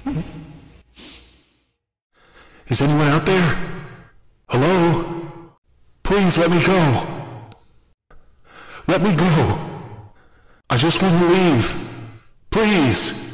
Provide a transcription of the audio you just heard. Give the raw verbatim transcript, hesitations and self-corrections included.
Is anyone out there? Hello? Please let me go. Let me go. I just want to leave. Please.